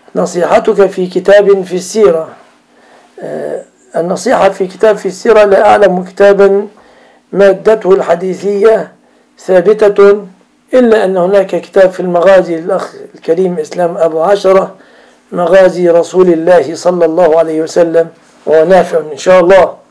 نصيحتك في كتاب في السيرة. النصيحة في كتاب في السيرة لا أعلم كتابا مادته الحديثية ثابتة إلا أن هناك كتاب في المغازي للأخ الكريم إسلام أبو عشرة، مغازي رسول الله صلى الله عليه وسلم، وهو نافع إن شاء الله.